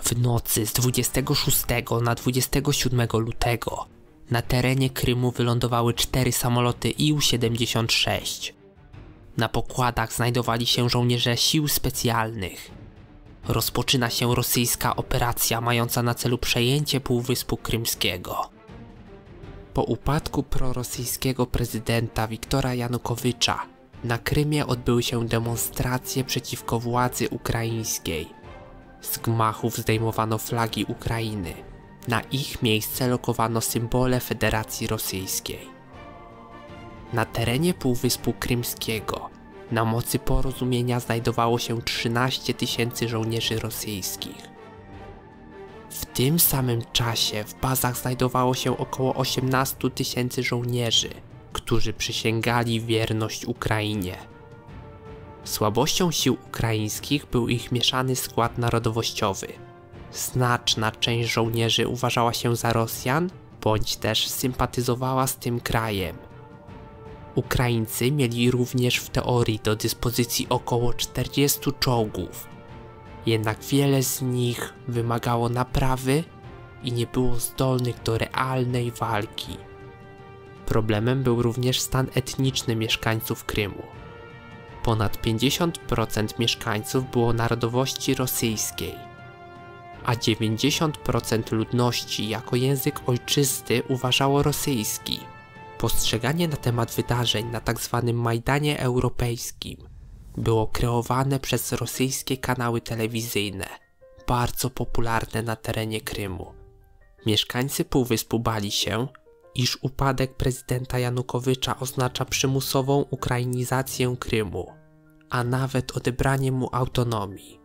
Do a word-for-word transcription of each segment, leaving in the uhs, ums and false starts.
W nocy z dwudziestego szóstego na dwudziestego siódmego lutego na terenie Krymu wylądowały cztery samoloty I U siedemdziesiąt sześć. Na pokładach znajdowali się żołnierze sił specjalnych. Rozpoczyna się rosyjska operacja mająca na celu przejęcie Półwyspu Krymskiego. Po upadku prorosyjskiego prezydenta Wiktora Janukowycza na Krymie odbyły się demonstracje przeciwko władzy ukraińskiej. Z gmachów zdejmowano flagi Ukrainy. Na ich miejsce lokowano symbole Federacji Rosyjskiej. Na terenie Półwyspu Krymskiego na mocy porozumienia znajdowało się trzynaście tysięcy żołnierzy rosyjskich. W tym samym czasie w bazach znajdowało się około osiemnaście tysięcy żołnierzy, którzy przysięgali wierność Ukrainie. Słabością sił ukraińskich był ich mieszany skład narodowościowy. Znaczna część żołnierzy uważała się za Rosjan, bądź też sympatyzowała z tym krajem. Ukraińcy mieli również w teorii do dyspozycji około czterdziestu czołgów, jednak wiele z nich wymagało naprawy i nie było zdolnych do realnej walki. Problemem był również stan etniczny mieszkańców Krymu. Ponad pięćdziesiąt procent mieszkańców było narodowości rosyjskiej, a dziewięćdziesiąt procent ludności jako język ojczysty uważało rosyjski. Postrzeganie na temat wydarzeń na tzw. Majdanie Europejskim było kreowane przez rosyjskie kanały telewizyjne, bardzo popularne na terenie Krymu. Mieszkańcy Półwyspu bali się, iż upadek prezydenta Janukowycza oznacza przymusową ukrainizację Krymu, a nawet odebranie mu autonomii.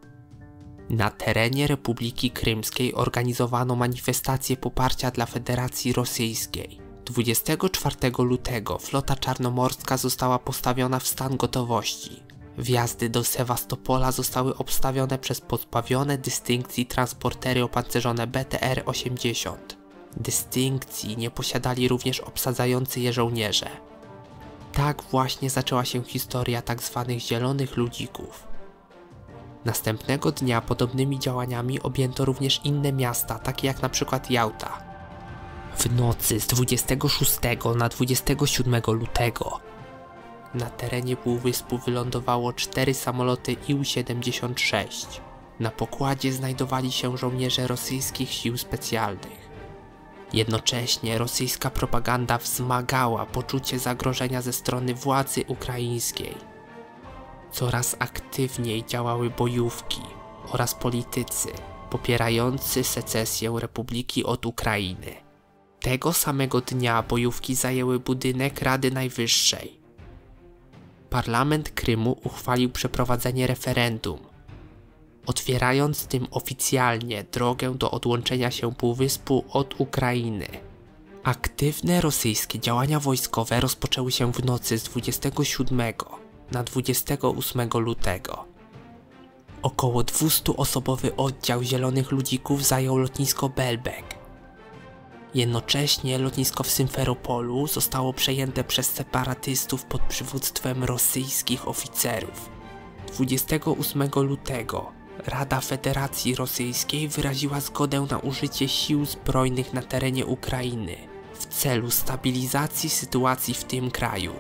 Na terenie Republiki Krymskiej organizowano manifestacje poparcia dla Federacji Rosyjskiej. dwudziestego czwartego lutego flota czarnomorska została postawiona w stan gotowości. Wjazdy do Sewastopola zostały obstawione przez pozbawione dystynkcji transportery opancerzone B T R osiemdziesiąt. Dystynkcji nie posiadali również obsadzający je żołnierze. Tak właśnie zaczęła się historia tzw. zielonych ludzików. Następnego dnia podobnymi działaniami objęto również inne miasta, takie jak na przykład Jałta. W nocy z dwudziestego szóstego na dwudziestego siódmego lutego na terenie Półwyspu wylądowało cztery samoloty I U siedemdziesiąt sześć. Na pokładzie znajdowali się żołnierze rosyjskich sił specjalnych. Jednocześnie rosyjska propaganda wzmagała poczucie zagrożenia ze strony władzy ukraińskiej. Coraz aktywniej działały bojówki oraz politycy popierający secesję Republiki od Ukrainy. Tego samego dnia bojówki zajęły budynek Rady Najwyższej. Parlament Krymu uchwalił przeprowadzenie referendum, otwierając tym oficjalnie drogę do odłączenia się Półwyspu od Ukrainy. Aktywne rosyjskie działania wojskowe rozpoczęły się w nocy z dwudziestego siódmego na dwudziestego ósmego lutego. Około dwustuosobowy oddział Zielonych Ludzików zajął lotnisko Belbek. Jednocześnie lotnisko w Symferopolu zostało przejęte przez separatystów pod przywództwem rosyjskich oficerów. dwudziestego ósmego lutego Rada Federacji Rosyjskiej wyraziła zgodę na użycie sił zbrojnych na terenie Ukrainy w celu stabilizacji sytuacji w tym kraju.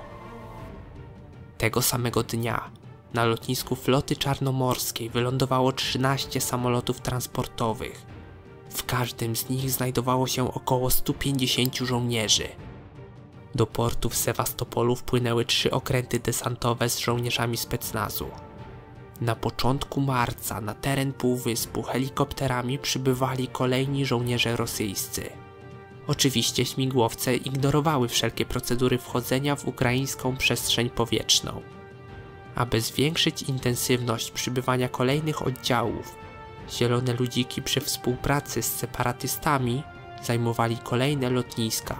Tego samego dnia na lotnisku floty czarnomorskiej wylądowało trzynaście samolotów transportowych. W każdym z nich znajdowało się około stu pięćdziesięciu żołnierzy. Do portu w Sewastopolu wpłynęły trzy okręty desantowe z żołnierzami specnazu. Na początku marca na teren Półwyspu helikopterami przybywali kolejni żołnierze rosyjscy. Oczywiście śmigłowce ignorowały wszelkie procedury wchodzenia w ukraińską przestrzeń powietrzną. Aby zwiększyć intensywność przybywania kolejnych oddziałów, Zielone Ludziki przy współpracy z separatystami zajmowali kolejne lotniska.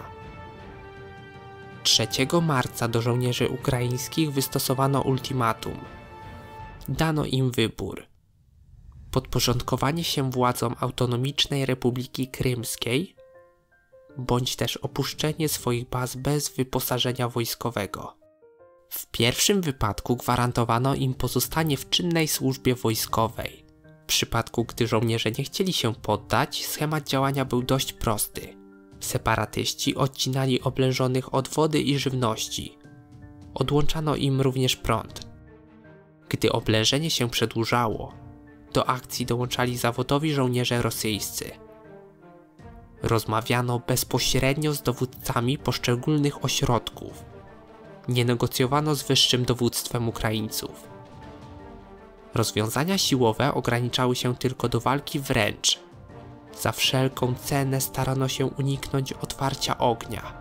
trzeciego marca do żołnierzy ukraińskich wystosowano ultimatum. Dano im wybór: podporządkowanie się władzom autonomicznej Republiki Krymskiej, bądź też opuszczenie swoich baz bez wyposażenia wojskowego. W pierwszym wypadku gwarantowano im pozostanie w czynnej służbie wojskowej. przypadku, gdy żołnierze nie chcieli się poddać, schemat działania był dość prosty. Separatyści odcinali oblężonych od wody i żywności. Odłączano im również prąd. Gdy oblężenie się przedłużało, do akcji dołączali zawodowi żołnierze rosyjscy. Rozmawiano bezpośrednio z dowódcami poszczególnych ośrodków. Nie negocjowano z wyższym dowództwem Ukraińców. Rozwiązania siłowe ograniczały się tylko do walki wręcz. Za wszelką cenę starano się uniknąć otwarcia ognia.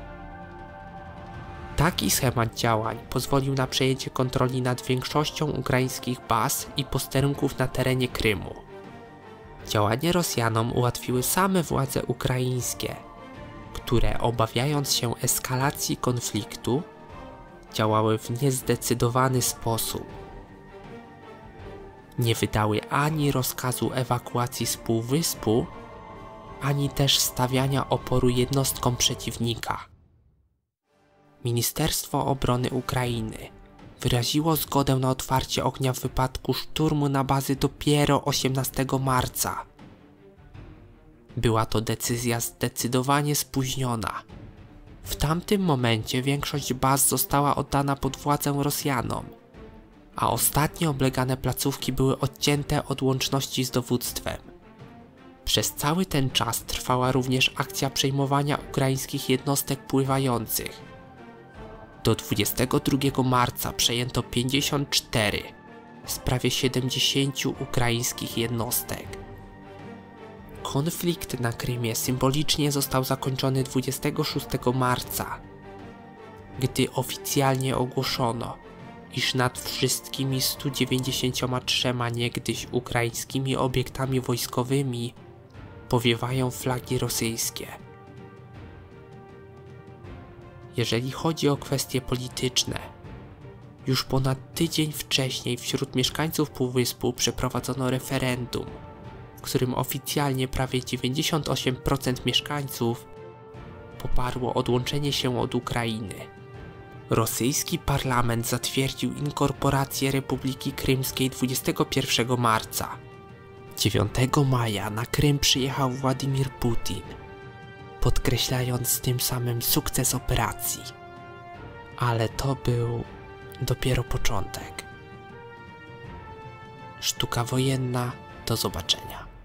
Taki schemat działań pozwolił na przejęcie kontroli nad większością ukraińskich baz i posterunków na terenie Krymu. Działanie Rosjanom ułatwiły same władze ukraińskie, które, obawiając się eskalacji konfliktu, działały w niezdecydowany sposób. Nie wydały ani rozkazu ewakuacji z półwyspu, ani też stawiania oporu jednostkom przeciwnika. Ministerstwo Obrony Ukrainy wyraziło zgodę na otwarcie ognia w wypadku szturmu na bazy dopiero osiemnastego marca. Była to decyzja zdecydowanie spóźniona. W tamtym momencie większość baz została oddana pod władzę Rosjanom, a ostatnie oblegane placówki były odcięte od łączności z dowództwem. Przez cały ten czas trwała również akcja przejmowania ukraińskich jednostek pływających. Do dwudziestego drugiego marca przejęto pięćdziesiąt cztery z prawie siedemdziesięciu ukraińskich jednostek. Konflikt na Krymie symbolicznie został zakończony dwudziestego szóstego marca, gdy oficjalnie ogłoszono, iż nad wszystkimi stu dziewięćdziesięcioma trzema niegdyś ukraińskimi obiektami wojskowymi powiewają flagi rosyjskie. Jeżeli chodzi o kwestie polityczne, już ponad tydzień wcześniej wśród mieszkańców Półwyspu przeprowadzono referendum, w którym oficjalnie prawie dziewięćdziesiąt osiem procent mieszkańców poparło odłączenie się od Ukrainy. Rosyjski parlament zatwierdził inkorporację Republiki Krymskiej dwudziestego pierwszego marca. dziewiątego maja na Krym przyjechał Władimir Putin, podkreślając tym samym sukces operacji. Ale to był dopiero początek. Sztuka wojenna, do zobaczenia.